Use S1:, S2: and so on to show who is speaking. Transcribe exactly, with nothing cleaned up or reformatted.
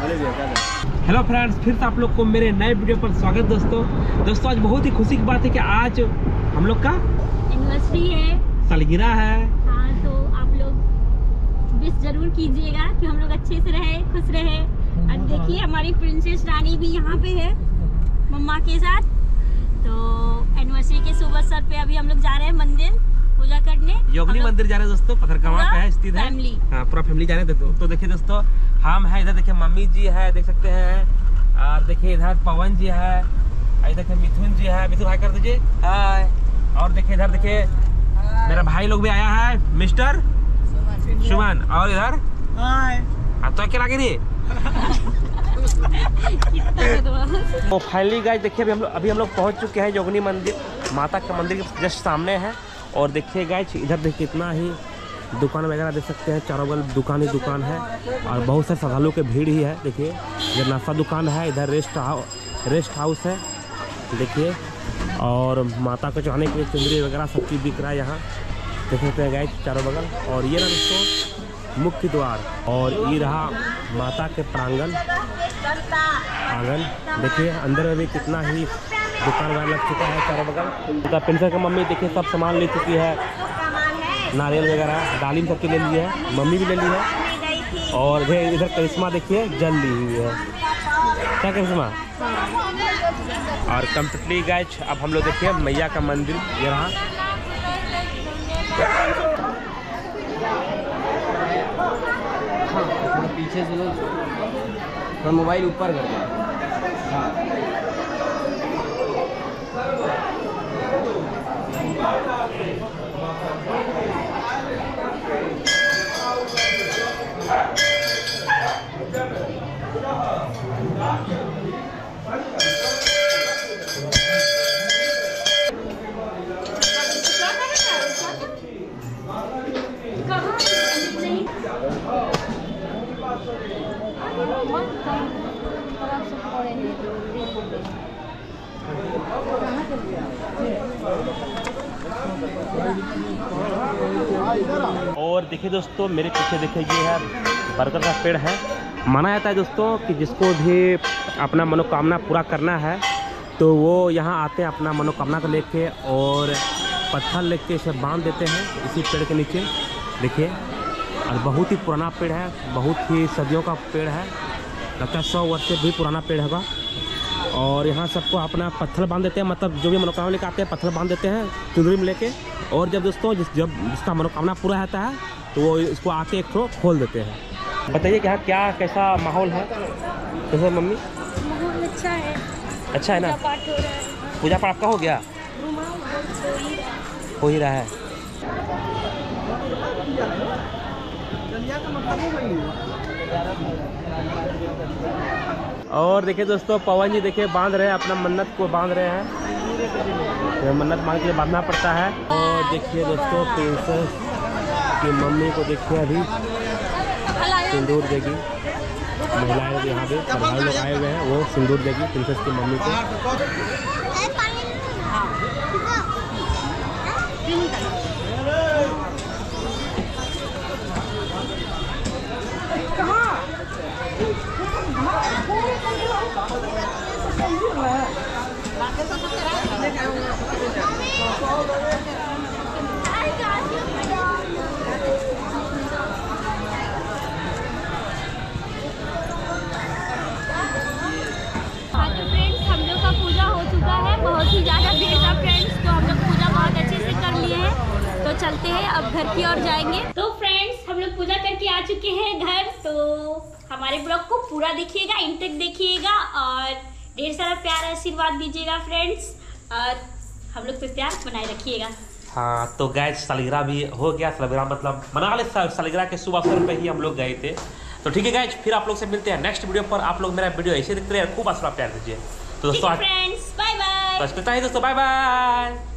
S1: Hello friends, फिर से आप लोग को मेरे नए वीडियो पर स्वागत। दोस्तों दोस्तों आज बहुत ही खुशी की बात है कि आज हम लोग का
S2: एनिवर्सरी है,
S1: सालगिरह है।
S2: हाँ, तो आप लोग विश जरूर कीजिएगा कि हम लोग अच्छे से रहे, खुश रहे। और देखिए हमारी प्रिंसेस रानी भी यहाँ पे है मम्मा के साथ। तो एनिवर्सरी के शुभ अवसर पे अभी हम लोग जा रहे हैं मंदिर पूजा करने।
S1: योगिनी मंदिर जा रहे हैं दोस्तों, पथरगामा पे है, स्थित है। हाँ, पूरा फैमिली जा रहे हैं। तो, तो देखिए दोस्तों, हम है इधर, देखिए मम्मी जी है, देख सकते हैं। और देखिए इधर पवन जी है, इधर देखिए मिथुन जी है। मिथुन हाय कर दीजिए, हाय। और देखिए इधर देखिए मेरा भाई लोग भी आया है, मिस्टर सुमन। और इधर हाय, अब तो अकेला के लिए। तो फाइनली गाइस देखिए अभी हम लोग अभी हम लोग पहुंच चुके हैं योगिनी मंदिर, माता का मंदिर के जस्ट सामने है। और देखिए गाइस इधर देखिए कितना ही दुकान वगैरह देख सकते हैं, चारों बगल दुकान ही दुकान है। और बहुत सारे श्रद्धालुओं की भीड़ ही है। देखिए इधर नाश्ता दुकान है, इधर रेस्ट हाउस रेस्ट हाउस है देखिए। और माता को चढ़ाने के लिए चुंदरी वगैरह सब चीज़ दिख रहा है यहाँ, देख सकते हैं गाइस चारों बगल। और ये रहा दोस्तों मुख्य द्वार, और ये रहा माता के प्रांगण आंगन। देखिए अंदर में भी कितना ही दुकान वगैरह लग चुका है चारों बगल। प्रिंसेस की मम्मी देखिए सब सामान ले चुकी है, नारियल वगैरह दालिम सबकी ले ली है, मम्मी भी ले ली है। और इधर करिश्मा देखिए जल ली हुई है, क्या करिश्मा। और कम्प्लीटली गाइस अब हम लोग देखिए मैया का मंदिर ये रहा।
S3: पीछे से लोग तो मोबाइल ऊपर कर दिया।
S1: और देखिए दोस्तों मेरे पीछे देखिए ये है बरगद का पेड़ है। माना जाता है दोस्तों कि जिसको भी अपना मनोकामना पूरा करना है तो वो यहाँ आते हैं अपना मनोकामना को लेके, और पत्थर लेके इसे बांध देते हैं इसी पेड़ के नीचे देखिए। और बहुत ही पुराना पेड़ है, बहुत ही सदियों का पेड़ है, लगता है सौ वर्ष से भी पुराना पेड़ होगा। और यहाँ सबको अपना पत्थर बांध देते हैं, मतलब जो भी मनोकामना लेकर आते हैं पत्थर बांध देते हैं चुनरी में लेके। और जब दोस्तों जिस जब जिसका मनोकामना पूरा रहता है तो वो इसको आके एक ठो खोल देते हैं। बताइए कि यहाँ क्या कैसा माहौल है, कैसे मम्मी?
S2: माहौल अच्छा है,
S1: अच्छा है ना?
S2: पूजा पाठ हो रहा है।
S1: पूजा पाठ आपका हो गया? हो ही रहा है। और देखिए दोस्तों पवन जी देखिए बांध रहे हैं, अपना मन्नत को बांध रहे हैं, मन्नत मांग के बांधना पड़ता है। और देखिए दोस्तों प्रिंसेस की मम्मी को देखिए अभी सिंदूर देगी, महिलाएं यहाँ पे श्रद्धालु लोग आए हुए हैं, वो सिंदूर देगी प्रिंसेस की मम्मी को।
S2: हाँ तो फ्रेंड्स हम लोग का पूजा हो चुका है, बहुत ही ज़्यादा भीड़ था फ्रेंड्स। तो हम लोग पूजा बहुत अच्छे से कर लिए हैं, तो चलते हैं अब घर की ओर जाएंगे। तो फ्रेंड्स हम लोग पूजा करके आ चुके हैं घर। तो हमारे ब्लॉग को पूरा देखिएगा, इंड तक देखिएगा और ढेर सारा प्यार आशीर्वाद दीजिएगा फ्रेंड्स, और हम लोग पे प्यार बनाए रखिएगा।
S1: हाँ तो गाइस सालगिरह भी हो गया, सालगिरह मतलब मना ले, सालगिरह के शुभ अवसर पे ही हम लोग गए थे। तो ठीक है गाइस, फिर आप लोग से मिलते हैं नेक्स्ट वीडियो पर। आप लोग मेरा वीडियो ऐसे देखते रहे, खूब आशीर्वाद प्यार दीजिए। तो दोस्तों
S2: फ्रेंड्स बाय बाय।
S1: बस बताइए दोस्तों, बाय बाय।